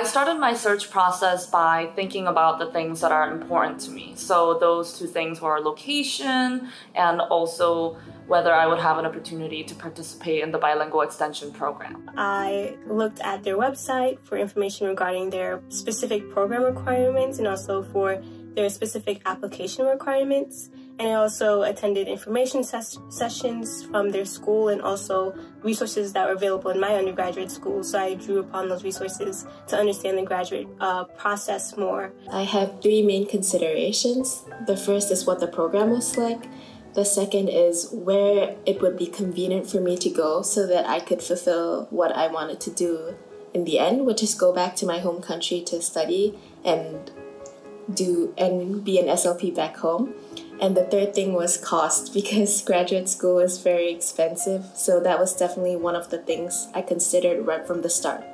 I started my search process by thinking about the things that are important to me. So those two things were location and also whether I would have an opportunity to participate in the bilingual extension program. I looked at their website for information regarding their specific program requirements and also for their specific application requirements. And I also attended information sessions from their school and also resources that were available in my undergraduate school. So I drew upon those resources to understand the graduate process more. I have three main considerations. The first is what the program was like. The second is where it would be convenient for me to go so that I could fulfill what I wanted to do in the end, which is go back to my home country to study and be an SLP back home. And the third thing was cost, because graduate school is very expensive. So that was definitely one of the things I considered right from the start.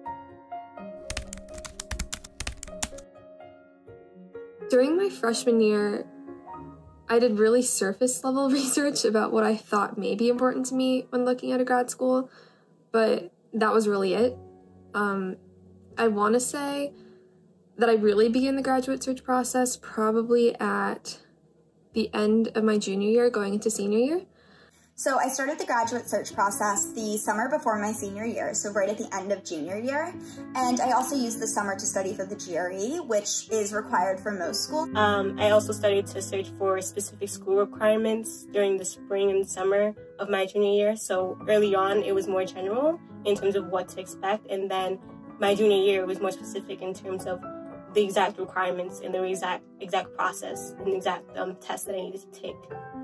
During my freshman year, I did really surface level research about what I thought may be important to me when looking at a grad school, but that was really it. I want to say that I really began the graduate search process probably at the end of my junior year, going into senior year. So I started the graduate search process the summer before my senior year, so right at the end of junior year. And I also used the summer to study for the GRE, which is required for most schools. I also studied to search for specific school requirements during the spring and summer of my junior year. So early on, it was more general in terms of what to expect. And then my junior year was more specific in terms of the exact requirements and the exact process and the exact tests that I needed to take.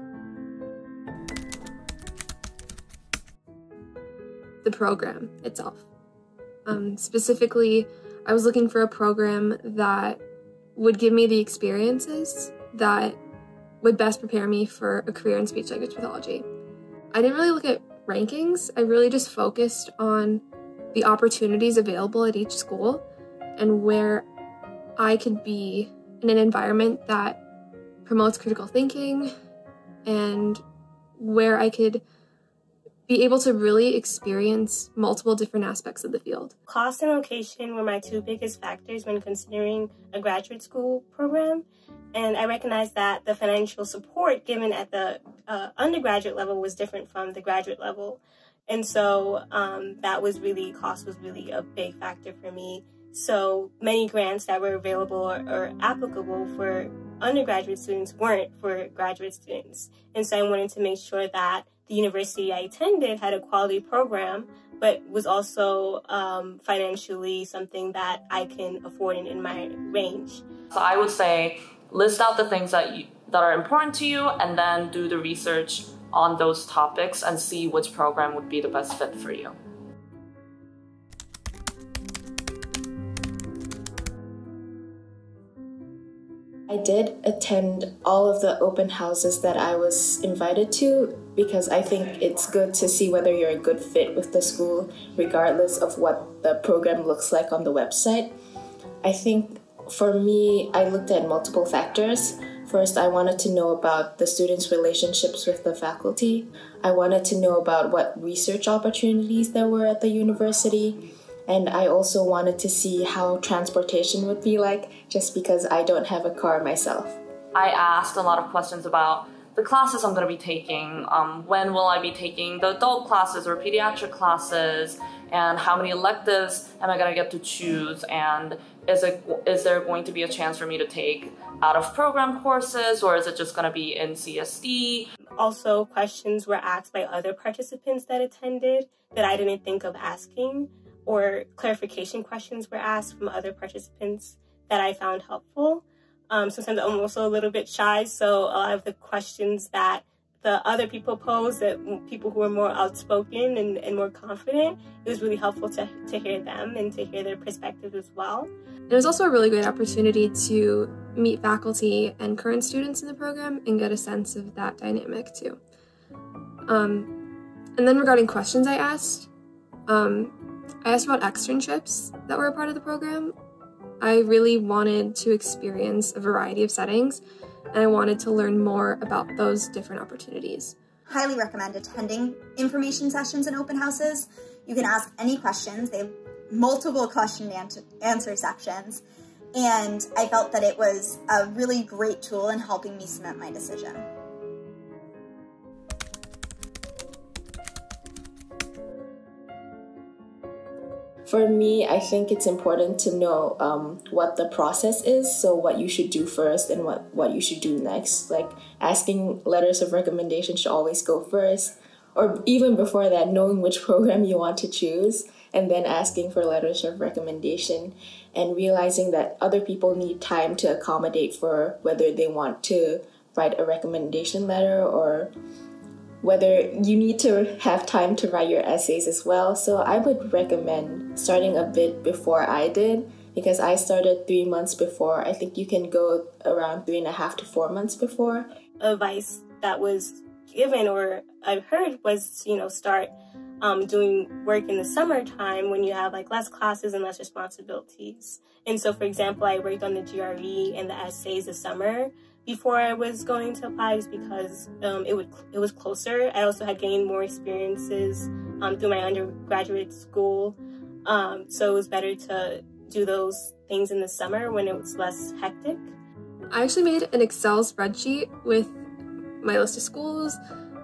The program itself. Specifically, I was looking for a program that would give me the experiences that would best prepare me for a career in speech-language pathology. I didn't really look at rankings. I really just focused on the opportunities available at each school and where I could be in an environment that promotes critical thinking and where I could be able to really experience multiple different aspects of the field. Cost and location were my two biggest factors when considering a graduate school program, and I recognized that the financial support given at the undergraduate level was different from the graduate level, and so cost was really a big factor for me. So many grants that were available or applicable for undergraduate students weren't for graduate students, and so I wanted to make sure that the university I attended had a quality program, but was also financially something that I can afford in my range. So I would say list out the things that are important to you and then do the research on those topics and see which program would be the best fit for you. I did attend all of the open houses that I was invited to because I think it's good to see whether you're a good fit with the school regardless of what the program looks like on the website. I think for me, I looked at multiple factors. First, I wanted to know about the students' relationships with the faculty. I wanted to know about what research opportunities there were at the university. And I also wanted to see how transportation would be like, just because I don't have a car myself. I asked a lot of questions about the classes I'm going to be taking, when will I be taking the adult classes or pediatric classes, and how many electives am I going to get to choose, and is there going to be a chance for me to take out-of-program courses, or is it just going to be in CSD? Also, questions were asked by other participants that attended that I didn't think of asking, or clarification questions were asked from other participants that I found helpful. Sometimes I'm also a little bit shy, so a lot of the questions that the other people posed, that people who were more outspoken and more confident, it was really helpful to hear them and to hear their perspective as well. It was also a really great opportunity to meet faculty and current students in the program and get a sense of that dynamic too. And then regarding questions I asked about externships that were a part of the program. I really wanted to experience a variety of settings, and I wanted to learn more about those different opportunities. Highly recommend attending information sessions and open houses. You can ask any questions. They multiple question and answer sections, and I felt that it was a really great tool in helping me cement my decision. For me, I think it's important to know what the process is, so what you should do first and what you should do next. Like asking letters of recommendation should always go first, or even before that, knowing which program you want to choose, and then asking for letters of recommendation, and realizing that other people need time to accommodate for whether they want to write a recommendation letter or whether you need to have time to write your essays as well. So I would recommend starting a bit before I did, because I started 3 months before. I think you can go around 3.5 to 4 months before. Advice that was given or I've heard was, start doing work in the summertime when you have like less classes and less responsibilities. And so, for example, I worked on the GRE and the essays this summer before I was going to apply, just because it was closer. I also had gained more experiences through my undergraduate school, so it was better to do those things in the summer when it was less hectic. I actually made an Excel spreadsheet with my list of schools,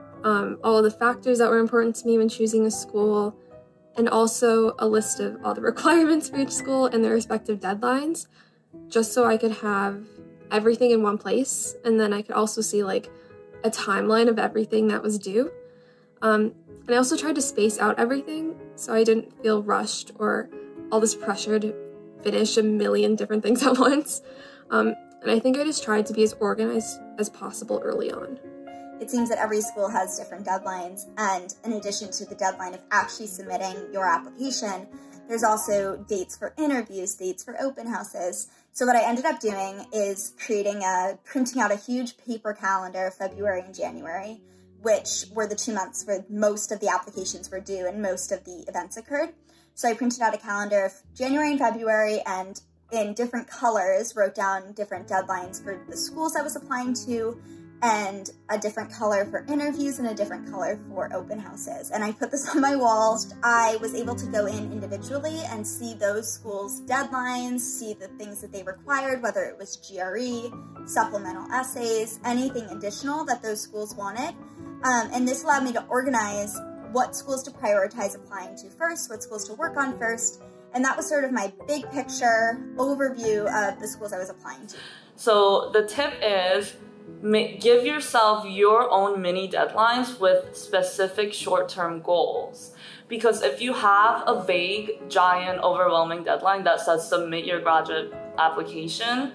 all of the factors that were important to me when choosing a school, and also a list of all the requirements for each school and their respective deadlines, just so I could have everything in one place, and then I could also see like a timeline of everything that was due. And I also tried to space out everything so I didn't feel rushed or all this pressure to finish a million different things at once. And I think I just tried to be as organized as possible early on. It seems that every school has different deadlines, and in addition to the deadline of actually submitting your application, there's also dates for interviews, dates for open houses. So what I ended up doing is printing out a huge paper calendar, February and January, which were the 2 months where most of the applications were due and most of the events occurred. So I printed out a calendar of January and February, and in different colors wrote down different deadlines for the schools I was applying to, and a different color for interviews and a different color for open houses. And I put this on my walls. I was able to go in individually and see those schools' deadlines, see the things that they required, whether it was GRE, supplemental essays, anything additional that those schools wanted. And this allowed me to organize what schools to prioritize applying to first, what schools to work on first. And that was sort of my big picture overview of the schools I was applying to. So the tip is, give yourself your own mini deadlines with specific short-term goals. Because if you have a vague, giant, overwhelming deadline that says submit your graduate application,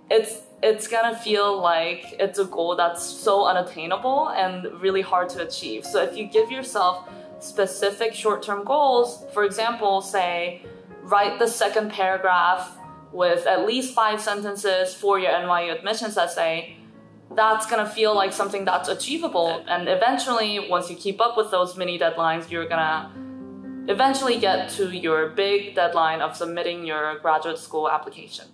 it's gonna feel like it's a goal that's so unattainable and really hard to achieve. So if you give yourself specific short-term goals, for example, say, write the second paragraph with at least 5 sentences for your NYU admissions essay, that's gonna feel like something that's achievable. And eventually, once you keep up with those mini deadlines, you're gonna eventually get to your big deadline of submitting your graduate school application.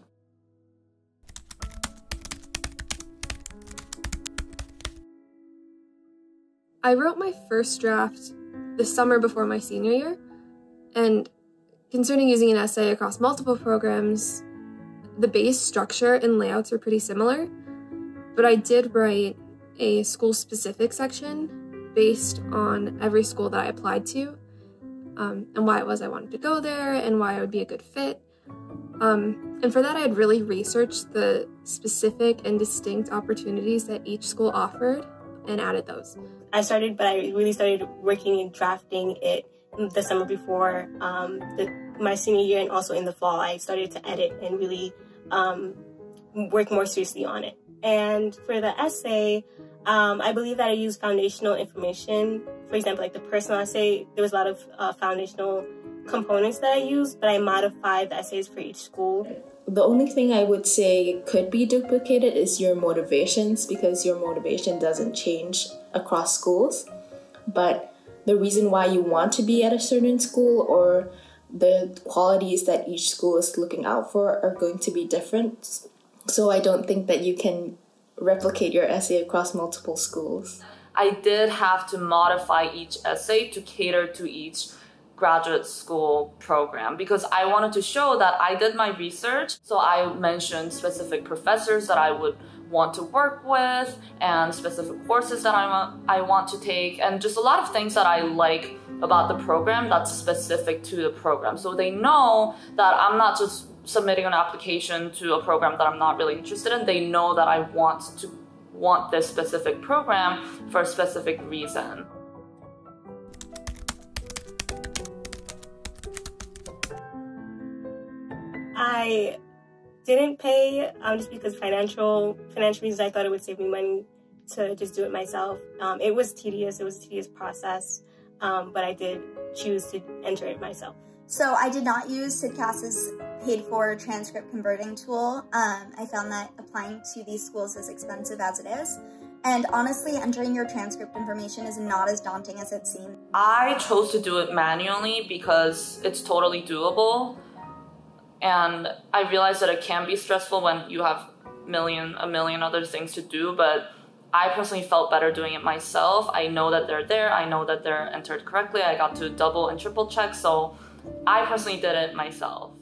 I wrote my first draft the summer before my senior year, and concerning using an essay across multiple programs, the base structure and layouts are pretty similar, but I did write a school-specific section based on every school that I applied to, and why it was I wanted to go there and why I would be a good fit. And for that, I had really researched the specific and distinct opportunities that each school offered and added those. I really started working and drafting it the summer before my senior year, and also in the fall. I started to edit and really work more seriously on it. And for the essay, I believe that I used foundational information. For example, like the personal essay, there was a lot of foundational components that I used, but I modified the essays for each school. The only thing I would say could be duplicated is your motivations, because your motivation doesn't change across schools. But the reason why you want to be at a certain school or the qualities that each school is looking out for are going to be different. So I don't think that you can replicate your essay across multiple schools. I did have to modify each essay to cater to each graduate school program because I wanted to show that I did my research. So I mentioned specific professors that I would want to work with and specific courses that I want to take, and just a lot of things that I like about the program that's specific to the program. So they know that I'm not just submitting an application to a program that I'm not really interested in. They know that I want this specific program for a specific reason. I didn't pay just because financial reasons. I thought it would save me money to just do it myself. It was tedious. It was a tedious process, but I did choose to enter it myself. So I did not use CIDCAS's paid-for transcript converting tool. I found that applying to these schools is expensive as it is. And honestly, entering your transcript information is not as daunting as it seems. I chose to do it manually because it's totally doable. And I realized that it can be stressful when you have a million other things to do, but I personally felt better doing it myself. I know that they're there. I know that they're entered correctly. I got to double and triple check, so I personally did it myself.